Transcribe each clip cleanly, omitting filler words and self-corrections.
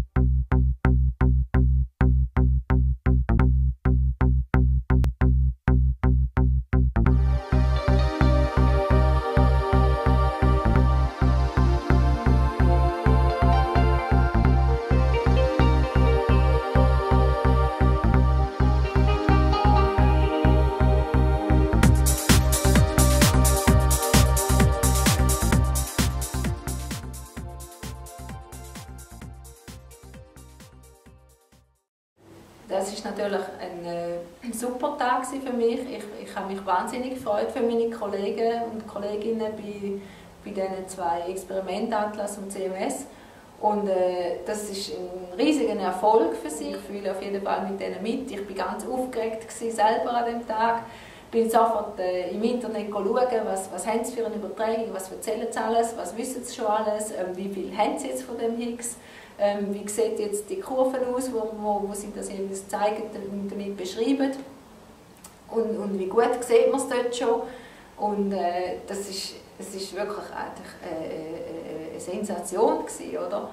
Das war natürlich ein super Tag für mich. Ich habe mich wahnsinnig gefreut für meine Kollegen und Kolleginnen bei diesen zwei Experimenten, Atlas und CMS. Und das ist ein riesiger Erfolg für sie. Ich fühle auf jeden Fall mit denen mit. Ich war ganz aufgeregt selber an diesem Tag. Ich bin sofort im Internet schauen, was haben sie für eine Übertragung, was erzählen sie alles, was wissen sie schon alles, wie viel haben sie jetzt von dem Higgs. Wie sieht jetzt die Kurve aus, wo sie das eben zeigen und damit beschreiben. Und wie gut sieht man es dort schon. Und es ist wirklich eine Sensation gewesen, oder?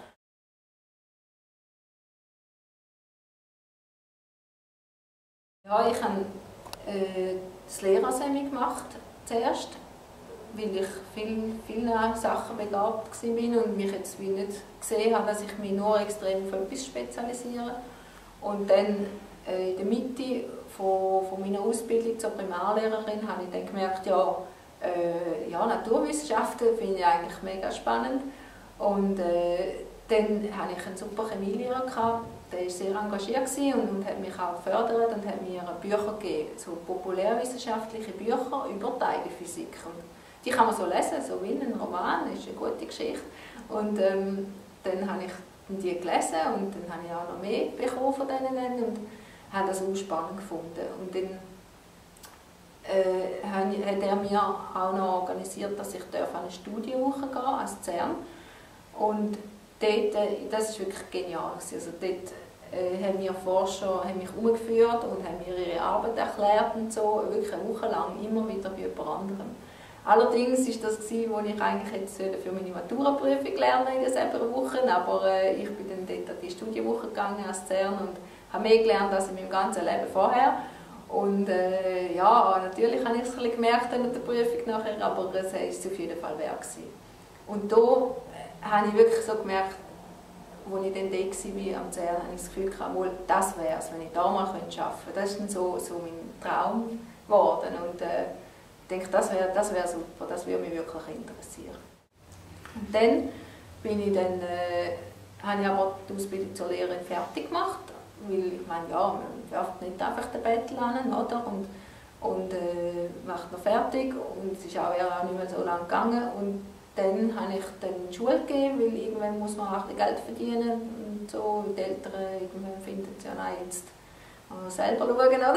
Ja, ich habe das Lehrersemi gemacht zuerst, weil ich vielen Sachen begabt war und mich jetzt nicht gesehen habe, dass ich mich nur extrem auf etwas spezialisiere. Und dann in der Mitte von meiner Ausbildung zur Primarlehrerin habe ich dann gemerkt, ja, Naturwissenschaften finde ich eigentlich mega spannend. Und dann hatte ich einen super Chemielehrer, der war sehr engagiert und hat mich auch gefördert und hat mir Bücher gegeben, so populärwissenschaftliche Bücher über Teilchenphysik. Die kann man so lesen, so wie ein Roman, das ist eine gute Geschichte. Und dann habe ich die gelesen und dann habe ich auch noch mehr bekommen von denen und habe das auch spannend gefunden. Und dann hat er mir auch noch organisiert, dass ich an eine Studienwoche gehen darf, als CERN. Und dort, das war wirklich genial. Also dort haben mir Forscher mich umgeführt und haben mir ihre Arbeit erklärt und so, wirklich eine Woche lang, immer wieder bei jemand anderem. Allerdings war das, was ich eigentlich jetzt für meine Maturaprüfung lernen in derselben Woche, aber ich bin dann dort an die Studienwoche gegangen als CERN und habe mehr gelernt als in meinem ganzen Leben vorher. Und ja, natürlich habe ich es ein bisschen gemerkt an der Prüfung nachher, aber es war auf jeden Fall wert gewesen. Und da habe ich wirklich so gemerkt, als ich dann dort war am CERN, habe ich das Gefühl gehabt, das wäre es, wenn ich da mal arbeiten könnte. Das ist dann so mein Traum geworden. Und ich denke, das wäre super, das würde mich wirklich interessieren. Und dann habe ich aber die Ausbildung zur Lehrerin fertig gemacht, weil ich meine, ja, man wirft nicht einfach den Bettel an, oder? Und macht noch fertig und es ist auch nicht mehr so lange gegangen. Und dann habe ich dann Schule gegeben, weil irgendwann muss man auch ein bisschen Geld verdienen und so. Die Eltern irgendwann finden ja, nein, jetzt selber schauen, oder?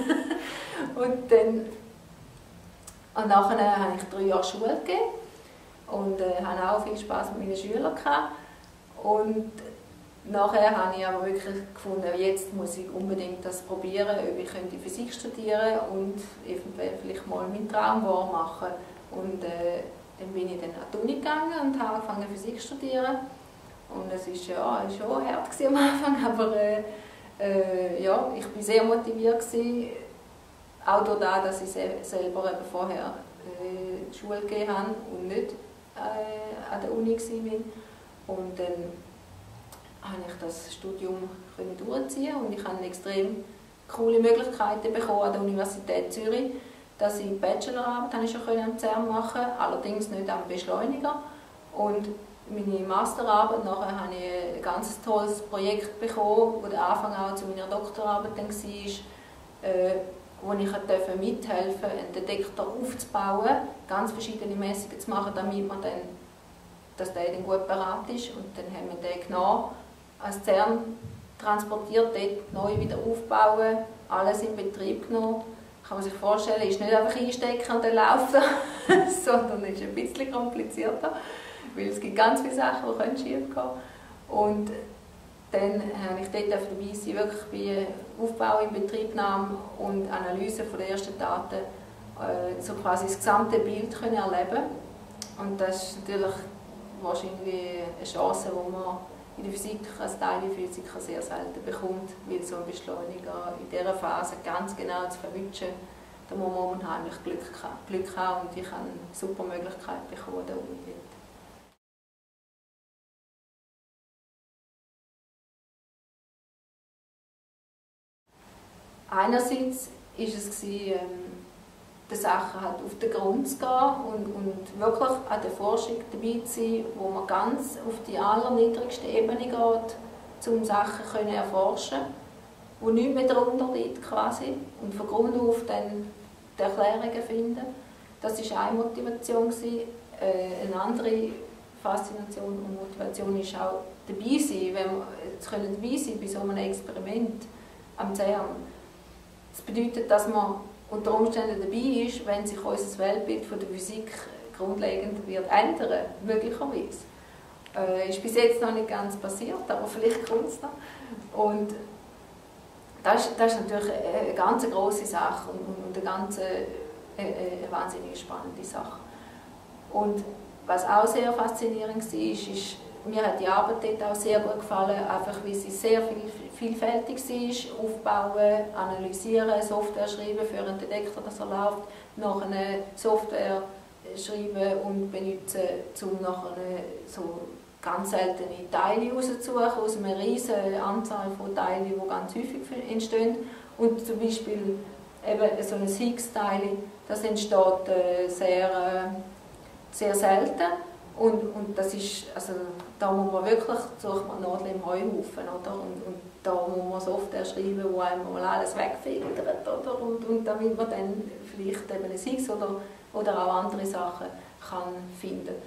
Und nachher habe ich 3 Jahre Schule gegeben und hatte auch viel Spass mit meinen Schülern gehabt. Und nachher habe ich aber wirklich gefunden, jetzt muss ich unbedingt das probieren, ob ich könnte Physik studieren und eventuell vielleicht mal meinen Traum wahr machen. Und dann bin ich dann an die Uni gegangen und habe angefangen Physik zu studieren. Und es war ja, schon hart am Anfang, aber ja, ich war sehr motiviert gewesen. Auch dadurch, dass ich selber eben vorher Schule gegeben habe und nicht an der Uni war. Und dann konnte ich das Studium durchziehen und ich habe extrem coole Möglichkeiten bekommen an der Universität Zürich, dass ich die Bachelorarbeit schon am CERN machen konnte, allerdings nicht am Beschleuniger. Und meine Masterarbeit, nachher habe ich ein ganz tolles Projekt bekommen, wo der Anfang auch zu meiner Doktorarbeit dann war, wo ich mithelfen durfte, einen Detektor aufzubauen, ganz verschiedene Messungen zu machen, damit man dann, dass der dann gut beraten ist. Und dann haben wir den genommen, als CERN transportiert, dort neu wieder aufbauen, alles in Betrieb genommen. Kann man sich vorstellen, ist nicht einfach einstecken und dann laufen, sondern ist ein bisschen komplizierter, weil es gibt ganz viele Sachen, die schief gehen können. Und dann habe ich dort dabei sein, wirklich bei Aufbau, Inbetriebnahme und Analyse der ersten Daten so quasi das gesamte Bild erleben. Und das ist natürlich wahrscheinlich eine Chance, die man in der Physik als Teilchenphysiker sehr selten bekommt, weil so ein Beschleuniger in dieser Phase ganz genau zu verwischen, da muss man unheimlich Glück haben und ich habe eine super Möglichkeit bekommen, da umgehen. Einerseits war es, der Sache halt auf den Grund zu gehen und wirklich an der Forschung dabei zu sein, wo man ganz auf die allerniedrigste Ebene geht, um Sachen zu erforschen, wo nichts mehr darunter liegt quasi, und von Grund auf dann die Erklärungen finden. Das war eine Motivation. Eine andere Faszination und Motivation ist auch dabei sein, wenn wir dabei sein bei so einem Experiment am CERN. Das bedeutet, dass man unter Umständen dabei ist, wenn sich unser Weltbild von der Physik grundlegend wird ändern, möglicherweise. Ist bis jetzt noch nicht ganz passiert, aber vielleicht kommt es noch. Und das ist natürlich eine ganz grosse Sache und eine wahnsinnig spannende Sache. Und was auch sehr faszinierend war, ist, mir hat die Arbeit dort auch sehr gut gefallen, einfach weil sie sehr vielfältig war. Aufbauen, analysieren, Software schreiben für einen Detektor, dass er läuft, nachher Software schreiben und benutzen, um nachher so ganz seltene Teile rauszusuchen, aus einer riesigen Anzahl von Teilen, die ganz häufig entstehen. Und zum Beispiel eben so ein Higgs-Teil, das entsteht sehr selten. Und das ist, also, da muss man wirklich, sucht man Nadel im Heuhaufen, oder? Und da muss man Software schreiben, wo einem mal alles wegfiltert, oder? Und damit man dann vielleicht eben ein Higgs oder auch andere Sachen kann finden.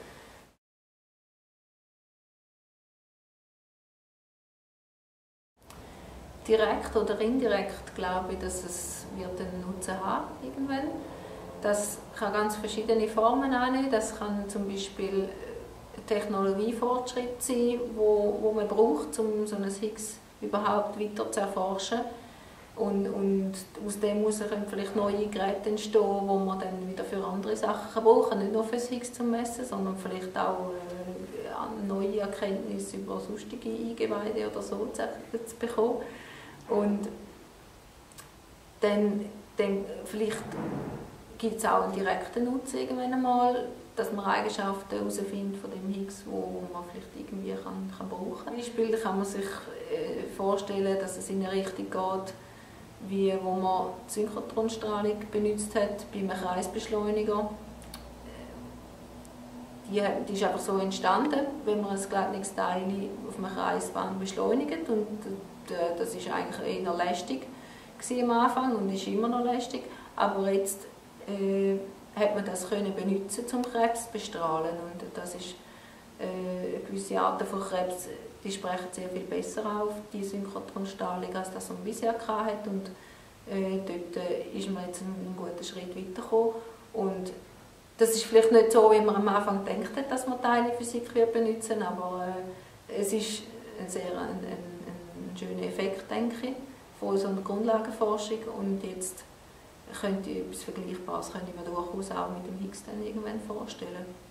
Direkt oder indirekt glaube ich, dass es wird einen Nutzen haben irgendwann. Das kann ganz verschiedene Formen annehmen. Das kann zum Beispiel ein Technologiefortschritt sein, wo man braucht, um so ein Higgs überhaupt weiter zu erforschen. Und aus dem können vielleicht neue Geräte entstehen, die man dann wieder für andere Sachen brauchen kann. Nicht nur für das Higgs zu messen, sondern vielleicht auch neue Erkenntnisse über sonstige Eingeweide oder so zu bekommen. Und dann vielleicht gibt es auch einen direkten Nutzen irgendwann einmal, dass man Eigenschaften herausfindet von dem Higgs, die man vielleicht irgendwie kann brauchen kann. Zum Beispiel kann man sich vorstellen, dass es in eine Richtung geht, wie wo man die Synchrotronstrahlung benutzt hat bei einem Kreisbeschleuniger. Die ist einfach so entstanden, wenn man ein Gleichungsteil auf einer Kreisbahn beschleunigt. Und das war eigentlich eher lästig am Anfang und ist immer noch lästig. Aber jetzt hat man das benutzen, um Krebs zu bestrahlen. Und das ist eine gewisse Art von Krebs, die sprechen sehr viel besser auf die Synchrotronstrahlung, als das man bisher hatte. Und dort ist man jetzt einen guten Schritt weitergekommen. Und das ist vielleicht nicht so, wie man am Anfang denkt, dass man Teilchenphysik benutzen wird, aber es ist ein schöner Effekt, denke ich, von so einer Grundlagenforschung. Und jetzt könnte etwas Vergleichbares könnte man durchaus auch mit dem Higgs dann irgendwann vorstellen.